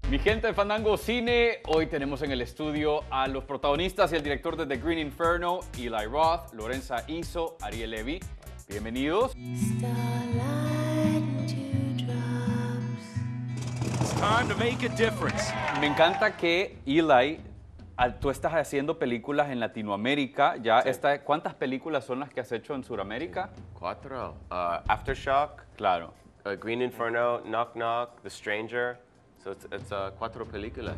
Mi gente de Fandango Cine, hoy tenemos en el estudio a los protagonistas y el director de The Green Inferno, Eli Roth, Lorenza Izzo, Ariel Levy. Bienvenidos. It's time to make a difference. Me encanta que Eli, tú estás haciendo películas en Latinoamérica. Ya Sí. ¿cuántas películas son las que has hecho en Sudamérica? 4. Aftershock, Claro. Green Inferno, Knock Knock, The Stranger. So it's 4 películas.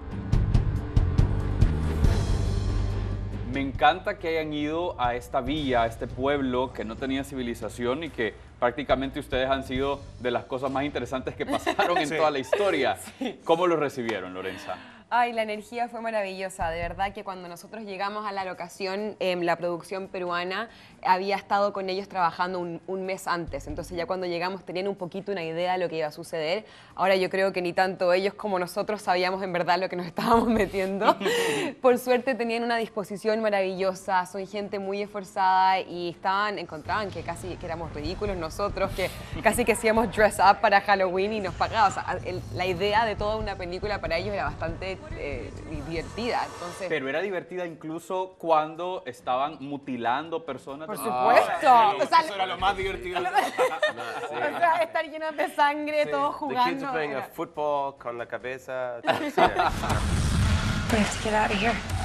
Me encanta que hayan ido a esta villa, a este pueblo que no tenía civilización y que prácticamente ustedes han sido de las cosas más interesantes que pasaron en toda la historia. ¿Cómo lo recibieron, Lorenza? Ay, la energía fue maravillosa. De verdad que cuando nosotros llegamos a la locación, la producción peruana había estado con ellos trabajando un mes antes. Entonces ya cuando llegamos tenían un poquito una idea de lo que iba a suceder. Ahora yo creo que ni tanto ellos como nosotros sabíamos en verdad lo que nos estábamos metiendo. Por suerte tenían una disposición maravillosa, son gente muy esforzada y encontraban que casi que éramos ridículos nosotros, que casi que hacíamos dress up para Halloween y nos pagaban. O sea, la idea de toda una película para ellos era bastante divertida. Entonces, Pero era divertida incluso cuando estaban mutilando personas. por supuesto. O sea, Eso era lo más divertido. o sea, estar llenos de sangre, todos The kids jugando. playing era- a football con la cabeza. We have to get out of here.